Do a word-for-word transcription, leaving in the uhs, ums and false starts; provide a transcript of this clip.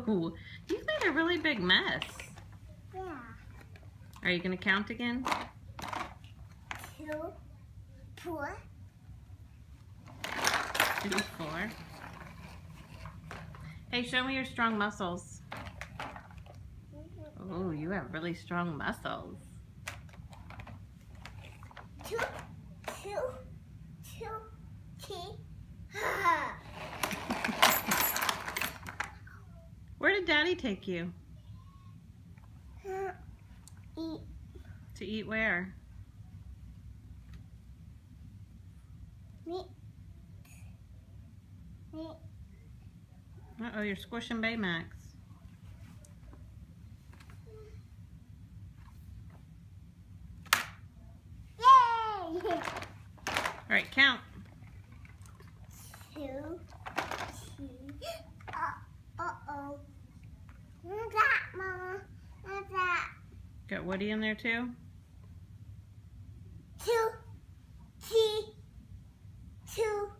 Ooh, you've made a really big mess. Yeah. Are you going to count again? Two, four. Two, four. Hey, show me your strong muscles. Oh, you have really strong muscles. Two, two, two, three. Where did Daddy take you? Eat. To eat where? Meat. Meat. Uh-oh, you're squishing Baymax. Yay! All right, count. Two, three. Uh, uh-oh. What's that, Mama? What's that? Got Woody in there too? Two, three, two,